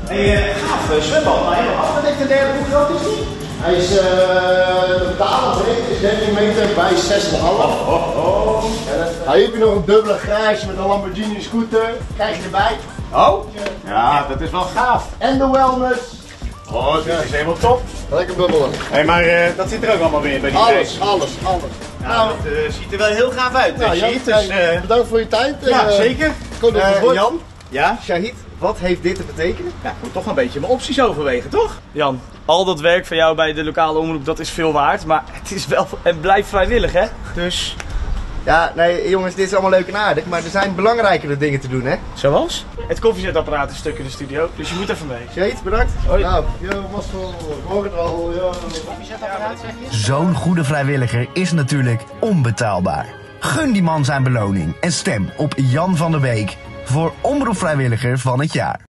Gaaf zwembad, maar helemaal af. Wat heeft de derde, hoe groot is die? Hij is totaal breed is 13 meter bij 6,5. Hij heeft hier nog een dubbele garage met een Lamborghini scooter. Krijg je erbij. Oh? Ja, dat is wel gaaf. En de wellness. Oh, dit is helemaal top. Lekker bubbelen. Hé, maar dat zit er ook allemaal weer bij die Alles. Nou, dat ziet er wel heel gaaf uit. Nou, Jan, dus, bedankt voor je tijd. ja, zeker. Kom op het woord. Jan, Ja? Shahid, wat heeft dit te betekenen? Ja, ik moet toch een beetje mijn opties overwegen, toch? Jan, al dat werk van jou bij de lokale omroep, dat is veel waard. Maar het is wel en blijft vrijwillig, hè? Dus... Ja, nee jongens, dit is allemaal leuk en aardig, maar er zijn belangrijkere dingen te doen, hè? Zoals? Het koffiezetapparaat is stuk in de studio, dus je moet even mee. Shahid, bedankt. Hoi. Nou, was wel, ik hoor het al. Zo'n goede vrijwilliger is natuurlijk onbetaalbaar. Gun die man zijn beloning en stem op Jan van der Beek voor Omroepvrijwilliger van het jaar.